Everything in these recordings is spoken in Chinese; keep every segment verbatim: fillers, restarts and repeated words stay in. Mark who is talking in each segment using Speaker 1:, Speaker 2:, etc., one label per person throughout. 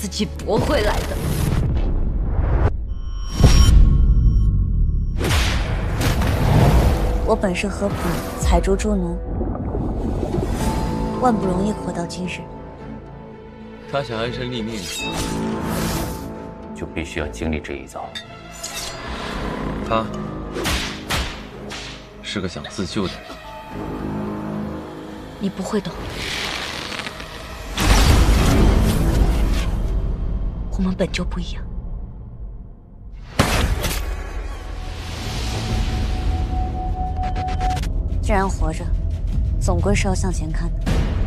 Speaker 1: 自己夺回来的。
Speaker 2: 我本是河浦采竹助农，万不容易活到今日。
Speaker 3: 他想安身立命，
Speaker 4: 就必须要经历这一遭。
Speaker 3: 他是个想自救的人。
Speaker 1: 你不会懂，我们本就不一样。
Speaker 2: 既然活着，总归是要向前看的。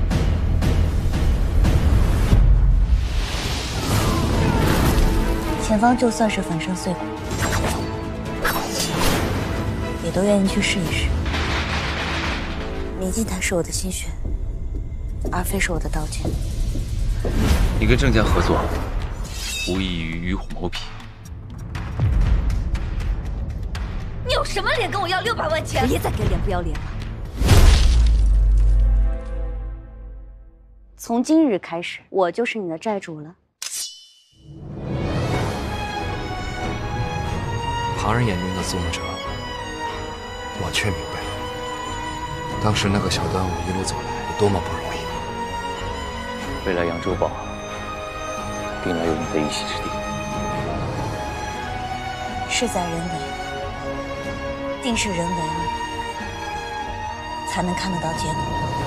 Speaker 2: 前方就算是粉身碎骨，也都愿意去试一试。明镜台是我的心血，而非是我的刀剑。
Speaker 3: 你跟郑家合作，无异于与虎谋皮。
Speaker 1: 你有什么脸跟我要六百万钱？别再给脸不要脸了。
Speaker 2: 从今日开始，我就是你的债主了。
Speaker 5: 旁人眼中的纵者，我却明白，当时那个小端午一路走来有多么不容易。
Speaker 4: 未来扬州堡定然有你的一席之地。
Speaker 2: 事在人为，定是人为了，才能看得到结果。